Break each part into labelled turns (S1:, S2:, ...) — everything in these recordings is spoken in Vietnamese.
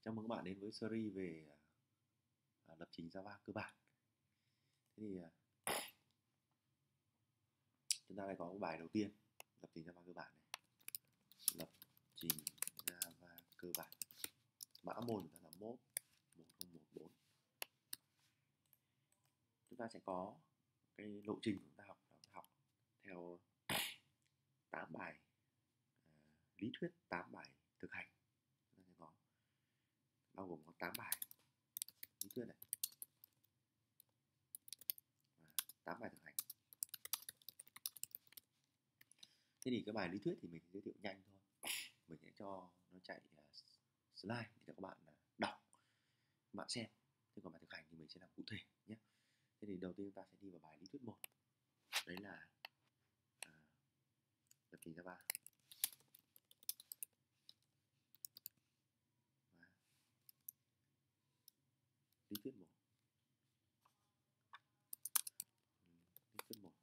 S1: Chào mừng các bạn đến với series về lập trình Java cơ bản. Thế thì chúng ta lại có một bài đầu tiên, lập trình Java cơ bản này. Lập trình Java cơ bản. Mã môn chúng ta là mốt 1014. Chúng ta sẽ có cái lộ trình của chúng ta học theo 8 bài lý thuyết, 8 bài thực hành. Chúng ta sẽ có bao gồm có 8 bài lý thuyết này và 8 bài thực hành. Thế thì cái bài lý thuyết thì mình giới thiệu nhanh thôi. Mình sẽ cho nó chạy slide để cho các bạn đọc, các bạn xem. Thế còn bài thực hành thì mình sẽ làm cụ thể nhé. Thế thì đầu tiên chúng ta sẽ đi vào bài lý thuyết 1. Đấy là lập trình Java. Lý thuyết 1. Lý thuyết 1.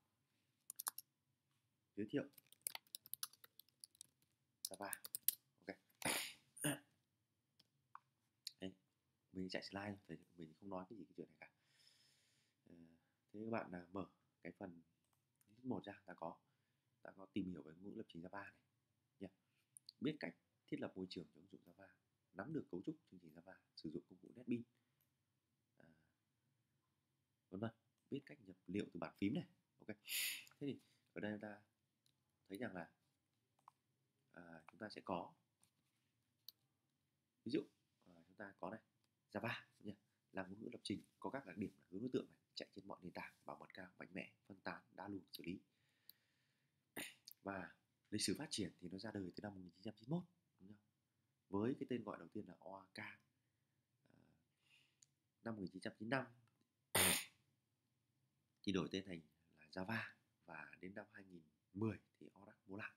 S1: Giới thiệu Java. Ok. Đấy, mình chạy slide thôi, mình không nói cái gì cái chuyện này cả. Thế các bạn mở cái phần lý thuyết 1 ra, ta có tìm hiểu về ngôn ngữ lập trình Java này nhé. Biết cách thiết lập môi trường cho ứng dụng Java, nắm được cấu trúc chương trình Java, sử dụng công cụ NetBeans, vân vân. Biết cách nhập liệu từ bàn phím này. Ok. Thế thì ở đây ta thấy rằng là chúng ta sẽ có, ví dụ chúng ta có này, Java nhé, là ngôn ngữ lập trình có các đặc điểm là hướng đối tượng này, chạy trên mọi nền tảng, bảo mật cao, mạnh mẽ, phân tán, đa luồng xử lý. Và lịch sử phát triển thì nó ra đời từ năm 1991, đúng không? Với cái tên gọi đầu tiên là OAK. Năm 1995 thì đổi tên thành là Java, và đến năm 2010 thì Oracle mua lại.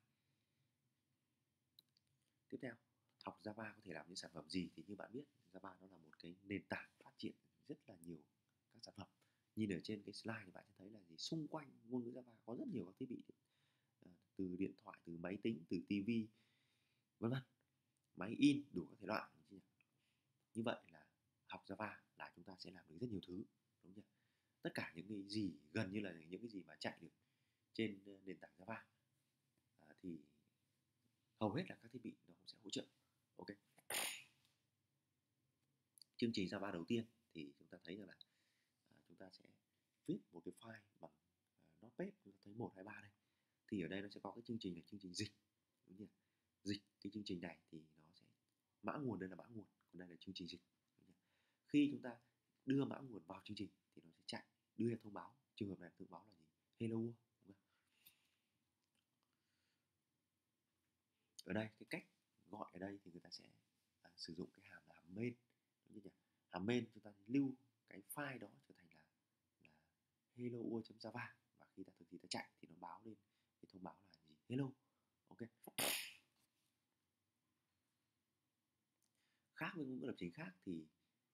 S1: Tiếp theo, học Java có thể làm những sản phẩm gì thì như bạn biết, Java nó là một cái nền tảng phát triển rất là nhiều các sản phẩm. Nhìn ở trên cái slide thì bạn sẽ thấy là gì, xung quanh ngôn ngữ Java có rất nhiều các thiết bị, từ điện thoại, từ máy tính, từ tivi, vân vân, máy in, đủ các thể loại. Như vậy là học Java là chúng ta sẽ làm được rất nhiều thứ, đúng chưa? Tất cả những cái gì, gần như là những cái gì mà chạy được trên nền tảng Java thì hầu hết là các thiết bị nó cũng sẽ hỗ trợ. Ok. Chương trình Java đầu tiên thì chúng ta thấy rằng là chúng ta sẽ viết một cái file bằng Notepad, chúng ta thấy 1, 2, 3 đây. Thì ở đây nó sẽ có cái chương trình là chương trình dịch, đúng chưa? Dịch cái chương trình này thì nó sẽ, mã nguồn đây là mã nguồn, còn đây là chương trình dịch. Khi chúng ta đưa mã nguồn vào chương trình thì nó sẽ chạy, đưa ra thông báo. Trường hợp này thông báo là gì? Hello World. Ở đây cái cách gọi ở đây thì người ta sẽ sử dụng cái hàm là hàm main, đúng chưa nhỉ? Hàm main chúng ta lưu cái file đó trở thành là hello world.java, và khi ta thực thi ta chạy thì nó báo lên cái thông báo là gì? Hello. Ok. Khác với ngôn ngữ lập trình khác thì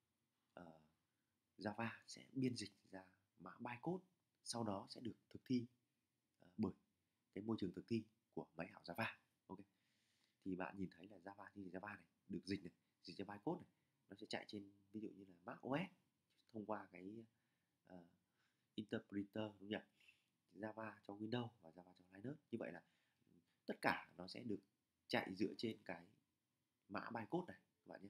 S1: Java sẽ biên dịch ra mã bytecode, sau đó sẽ được thực thi bởi cái môi trường thực thi của máy ảo Java. Ok. Thì bạn nhìn thấy là Java như Java này được dịch ra bytecode này, nó sẽ chạy trên ví dụ như là Mac OS thông qua cái interpreter, đúng nhỉ? Java cho Windows và Java cho Linux. Như vậy là tất cả nó sẽ được chạy dựa trên cái mã bytecode này các bạn nhé.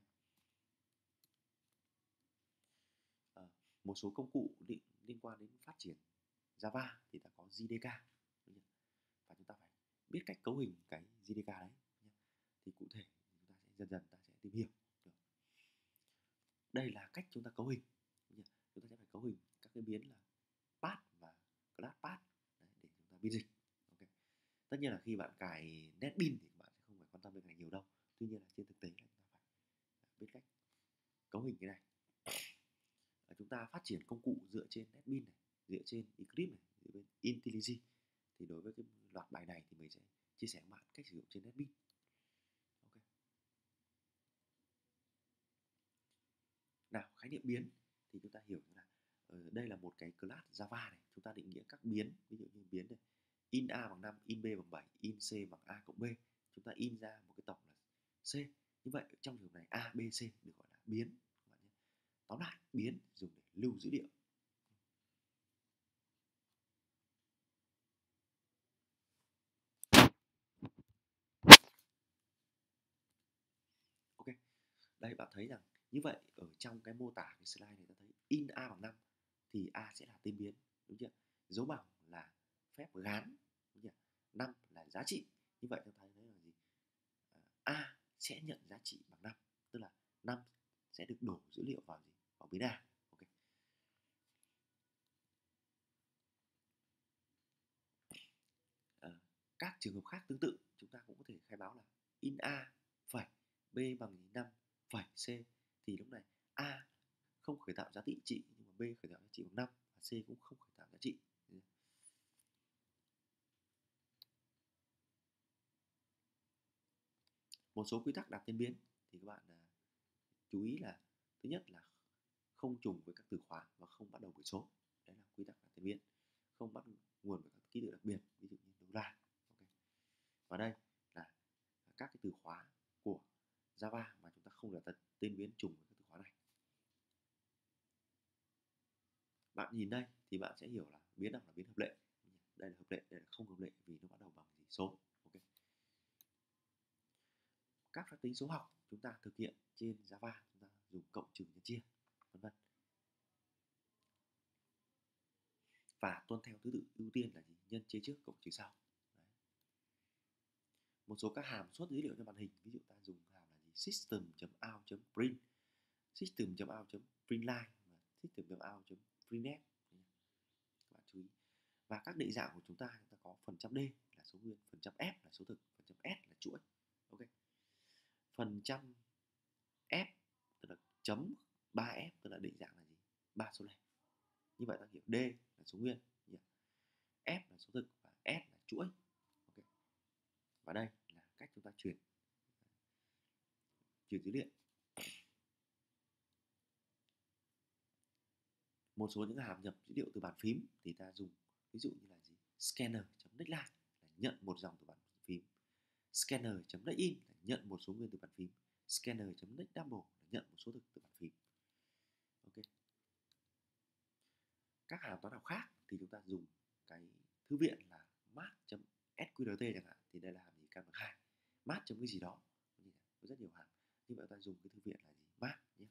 S1: Một số công cụ liên quan đến phát triển Java thì ta có JDK, và chúng ta phải biết cách cấu hình cái JDK đấy nhé. Thì cụ thể chúng ta sẽ dần ta sẽ tìm hiểu được. Đây là cách chúng ta cấu hình. Chúng ta sẽ phải cấu hình các cái biến là path và class path để chúng ta biên dịch. Okay. Tất nhiên là khi bạn cài NetBeans thì bạn sẽ không phải quan tâm đến cái này nhiều đâu. Tuy nhiên là trên thực tế là chúng ta phải biết cách cấu hình cái này. Chúng ta phát triển công cụ dựa trên NetBeans này, dựa trên Eclipse này, dựa trên IntelliJ. Thì đối với cái loạt bài này thì mình sẽ chia sẻ với bạn cách sử dụng trên NetBeans. Okay. Nào, khái niệm biến thì chúng ta hiểu là đây là một cái class Java này, chúng ta định nghĩa các biến, ví dụ như biến này, in A bằng 5, in B bằng 7, in C bằng A cộng B. Chúng ta in ra một cái tổng là C. Như vậy trong trường hợp này A, B, C được gọi là biến các bạn nhé. Tóm lại biến dùng để lưu dữ liệu. Ok, đây bạn thấy rằng như vậy ở trong cái mô tả cái slide này ta thấy in a bằng 5 thì a sẽ là tên biến, đúng chưa? Dấu bằng là phép gán, đúng chưa? 5 là giá trị. Như vậy ta thấy đấy là gì? A sẽ nhận giá trị bằng 5, tức là 5 sẽ được đổ dữ liệu vào gì? Vào biến A. Ok. Các trường hợp khác tương tự chúng ta cũng có thể khai báo là in A phẩy B bằng 5 phẩy C, thì lúc này A không khởi tạo giá trị nhưng mà B khởi tạo giá trị bằng 5 và C cũng không khởi tạo giá trị. Một số quy tắc đặt tên biến thì các bạn chú ý là thứ nhất là không trùng với các từ khóa và không bắt đầu với số. Đấy là quy tắc đặt tên biến. Không bắt nguồn với các ký tự đặc biệt, ví dụ như $. Okay. Và đây là các cái từ khóa của Java mà chúng ta không đặt tên biến trùng với các từ khóa này. Bạn nhìn đây thì bạn sẽ hiểu là biến nào là biến hợp lệ. Đây là hợp lệ, đây là không hợp lệ vì nó bắt đầu bằng số. Okay. Các phép tính số học chúng ta thực hiện trên Java, chúng ta dùng cộng trừ nhân chia, vân vân. Và tuân theo thứ tự ưu tiên là gì? Nhân chia trước, cộng trừ sau. Đấy. Một số các hàm xuất dữ liệu cho màn hình, ví dụ ta dùng hàm là gì? System.out.print, System.out.printline và System.out.printf. Các bạn chú ý. Và các định dạng của chúng ta có phần trăm D là số nguyên, phần trăm F là số thực, phần trăm S là chuỗi. Ok. Phần trăm F tức là chấm 3F tức là định dạng là gì? 3 số lẻ. Như vậy ta hiểu D là số nguyên, F là số thực và S là chuỗi. Okay. Và đây là cách chúng ta truyền dữ liệu. Một số những hàm nhập dữ liệu từ bàn phím thì ta dùng ví dụ như là gì? Scanner.neckline là nhận một dòng từ bàn phím, Scanner.neckin là nhận một số nguyên từ bàn phím, Scanner.neckdouble là nhận một số thực từ bàn phím. Ok. Các hàm toán học khác thì chúng ta dùng cái thư viện là math.sqrt chẳng hạn, thì đây là hàm gì? Căn bậc 2. Math chấm cái gì đó, có rất nhiều hàm. Như vậy ta dùng cái thư viện là gì? Math nhé.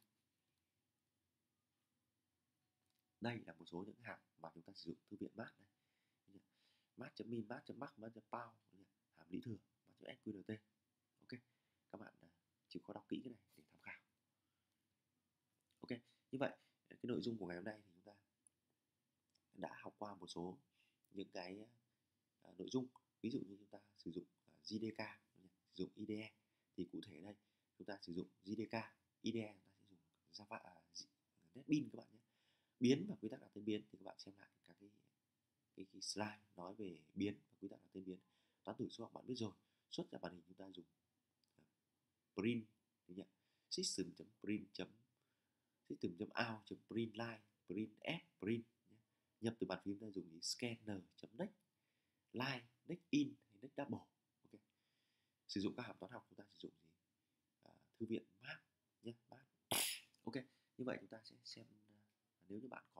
S1: Đây là một số những hàm mà chúng ta sử dụng thư viện Math này. Math.min, Math.max, Math.pow, hàm lý thừa, Math.sqrt. Ok, các bạn chịu khó đọc kỹ cái này để tham khảo. Ok, như vậy cái nội dung của ngày hôm nay thì chúng ta đã học qua một số những cái nội dung. Ví dụ như chúng ta sử dụng JDK, sử dụng IDE, thì cụ thể đây chúng ta sử dụng JDK, IDE chúng ta sẽ dùng Java, NetBeans các bạn nhé. Biến và quy tắc đặt tên biến thì các bạn xem lại các cái slide nói về biến và quy tắc đặt tên biến. Toán tử số học bạn biết rồi. Xuất ra màn hình chúng ta dùng print, system.print, system.out.printline, printf, print. Nhập từ bàn phím ta dùng gì? Scanner.next, line, neckin hay necdouble. Ok. Sử dụng các hàm toán học chúng ta sử dụng gì? Thư viện Math nhé, Math. Ok, như vậy chúng ta sẽ xem nếu như bạn